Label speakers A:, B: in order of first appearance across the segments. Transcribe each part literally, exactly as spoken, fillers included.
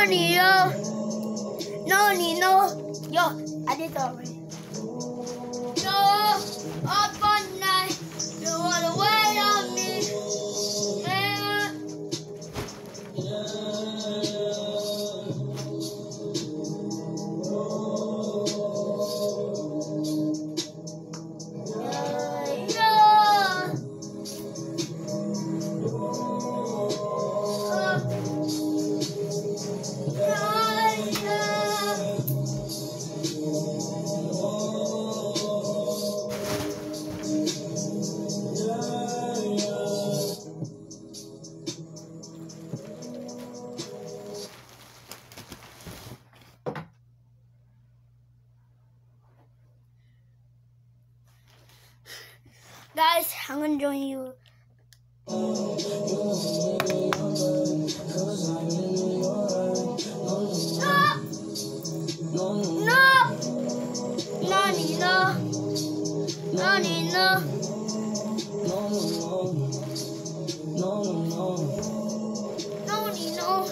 A: No, Nino. No, Nino. Yo, I did already. No, up on night. You wanna wait on me. Man. Guys, I'm gonna join you. No, no, no, Nino, no, Nino, no, Nino.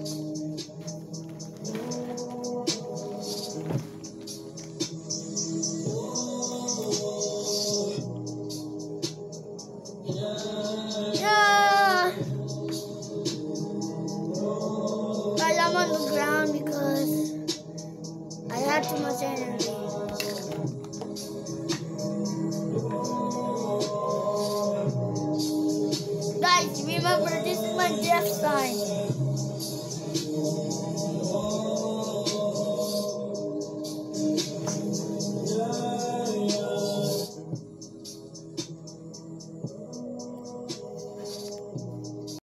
A: Yeah. Guys, I'm on the ground because I had too much energy. Guys, remember this is my death sign.